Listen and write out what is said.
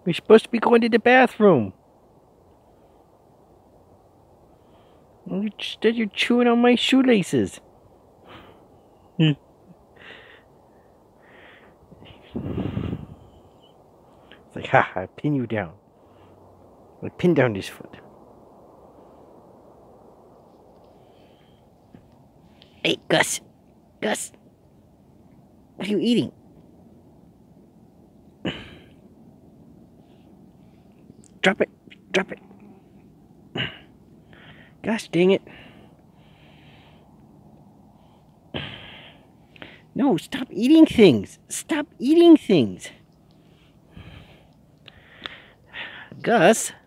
We're supposed to be going to the bathroom. Instead, you're chewing on my shoelaces. It's like, ha, I pin you down. I pin down this foot. Hey, Gus. Gus. What are you eating? Drop it. Drop it. Gosh dang it. No, stop eating things. Stop eating things. Gus.